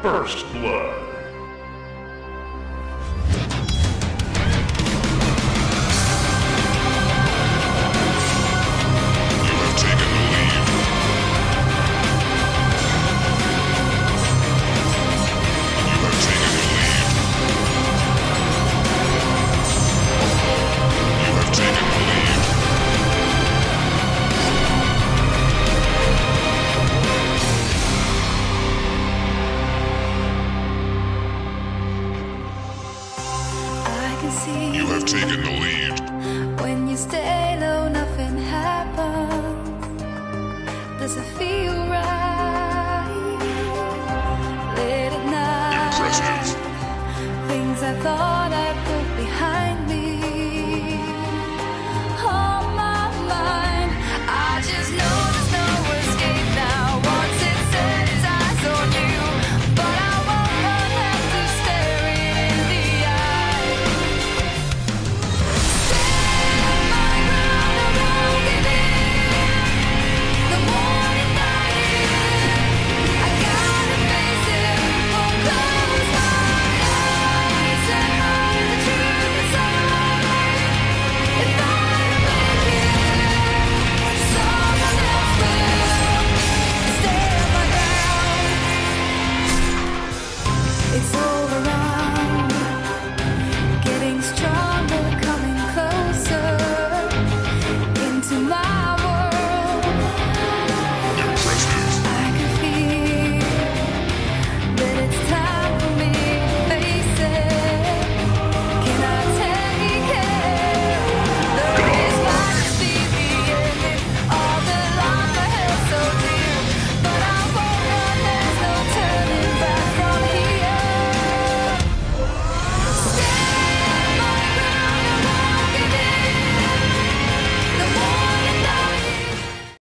First Blood. You have taken the lead. You have taken the lead. You have taken the lead. You have taken the lead. When you stay low, nothing happens. Does it feel right?